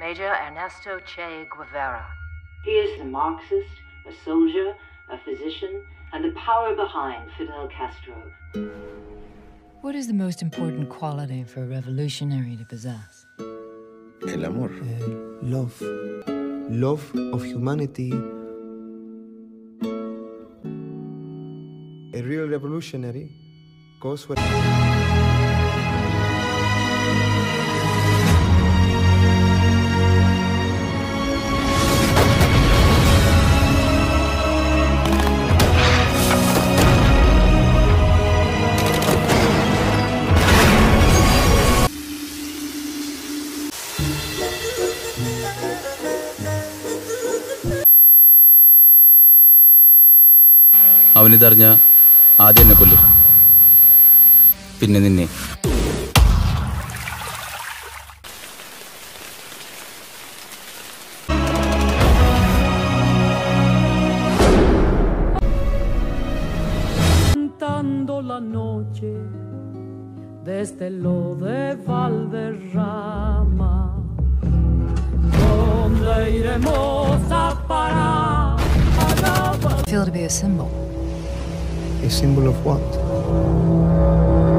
Major Ernesto Che Guevara. He is a Marxist, a soldier, a physician, and the power behind Fidel Castro. What is the most important quality for a revolutionary to possess? El amor. Love. Love of humanity. A real revolutionary goes where... അവനിതറിഞ്ഞ ആദ്യം എന്നെ കൊല്ലും, പിന്നെ നിന്നെ. La noche desde lo de Valderrama, ¿dónde iremos a parar? I feel to be a symbol. A symbol of what?